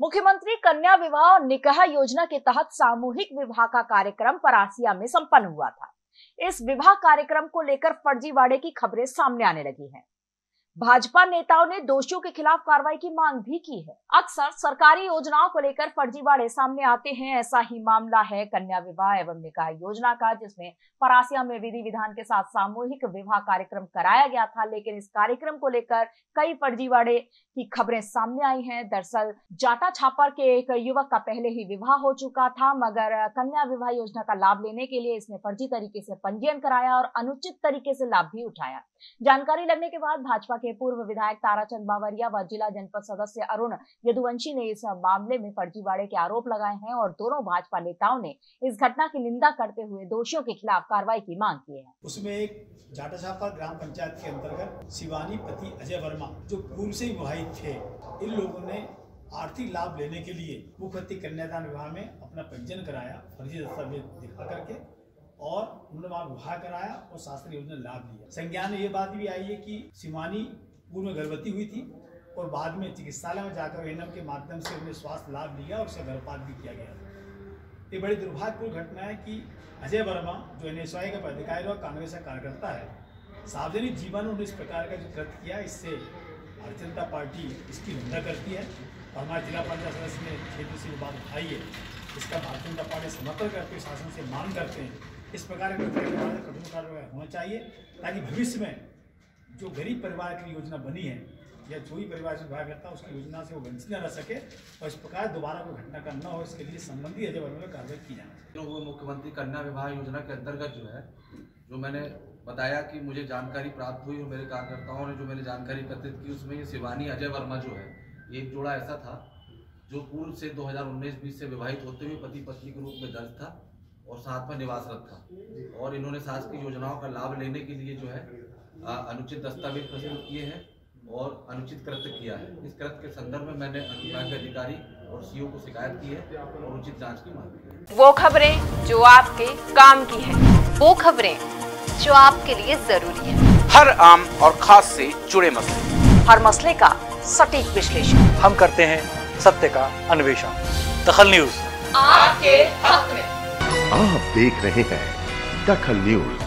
मुख्यमंत्री कन्या विवाह और निकाह योजना के तहत सामूहिक विवाह का कार्यक्रम परासिया में संपन्न हुआ था। इस विवाह कार्यक्रम को लेकर फर्जीवाड़े की खबरें सामने आने लगी हैं। भाजपा नेताओं ने दोषियों के खिलाफ कार्रवाई की मांग भी की है। अक्सर सरकारी योजनाओं को लेकर फर्जीवाड़े सामने आते हैं। ऐसा ही मामला है कन्या विवाह एवं निकाह योजना का, जिसमें परासिया में विधि विधान के साथ सामूहिक विवाह कार्यक्रम कराया गया था, लेकिन इस कार्यक्रम को लेकर कई फर्जीवाड़े की खबरें सामने आई हैं। दरअसल जाटा छापर के एक युवक का पहले ही विवाह हो चुका था, मगर कन्या विवाह योजना का लाभ लेने के लिए इसने फर्जी तरीके से पंजीयन कराया और अनुचित तरीके से लाभ भी उठाया। जानकारी लगने के बाद भाजपा के पूर्व विधायक ताराचंद बावरिया व जिला जनपद सदस्य अरुण यदुवंशी ने इस मामले में फर्जीवाड़े के आरोप लगाए हैं और दोनों भाजपा नेताओं ने इस घटना की निंदा करते हुए दोषियों के खिलाफ कार्रवाई की मांग की है। उसमें एक जाटा छापर ग्राम पंचायत के अंतर्गत शिवानी पति अजय वर्मा जो पूर्व से विवाहित थे, इन लोगों ने आर्थिक लाभ लेने के लिए मुख्यमंत्री कन्यादान विवाह में अपना पंजीयन कराया, फर्जी दस्तावेज दिखा करके, और उन्होंने वहाँ विवाह कराया और शासन योजना लाभ लिया। संज्ञान में ये बात भी आई है कि शिवानी पूर्व में गर्भवती हुई थी और बाद में चिकित्सालय में जाकर एएनएम के माध्यम से उन्हें स्वास्थ्य लाभ लिया और उसे गर्भपात भी किया गया। ये बड़ी दुर्भाग्यपूर्ण घटना है कि अजय वर्मा जो NSY का पदाधिकारी और कांग्रेस का कार्यकर्ता है, सार्वजनिक जीवन में इस प्रकार का जो कृत्य किया, इससे भारतीय जनता पार्टी इसकी निंदा करती है और हमारे जिला पंचायत सदस्य ने क्षेत्र से बात उठाई है। इसका भारतीय जनता पार्टी समर्थन करते शासन से मांग करते हैं इस प्रकार के कठोर कार्रवाई होना चाहिए, ताकि भविष्य में जो गरीब परिवार की योजना बनी है या जो भी परिवार से विवाह करता है उसकी योजना से वो वंचित न रह सके और इस प्रकार दोबारा कोई घटना का न हो, इसके लिए संबंधित अजय वर्मा में कार्रवाई की जाए। वो मुख्यमंत्री कन्या विवाह योजना के अंतर्गत जो है, जो मैंने बताया कि मुझे जानकारी प्राप्त हुई और मेरे कार्यकर्ताओं ने जो मैंने जानकारी एकत्रित की, उसमें ये शिवानी अजय वर्मा जो है, एक जोड़ा ऐसा था जो पूर्व से 2019-20 से विवाहित होते हुए पति पत्नी के रूप में दर्ज था और साथ में निवासरत था, और इन्होंने शासकीय योजनाओं का लाभ लेने के लिए जो है अनुचित दस्तावेज प्रस्तुत किए हैं और अनुचित कृत्य किया है। इस कृत्य के संदर्भ में मैंने अनुविभाग के अधिकारी और CO को शिकायत की है और उचित जांच की मांग की है। वो खबरें जो आपके काम की है, वो खबरें जो आपके लिए जरूरी है, हर आम और खास से जुड़े मसले, हर मसले का सटीक विश्लेषण हम करते हैं सत्य का अन्वेषण। दखल न्यूज आपके हक में। आप देख रहे हैं दखल न्यूज।